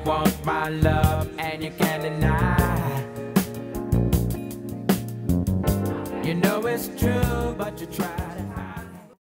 want my love and you can't deny. You know it's true, but you try to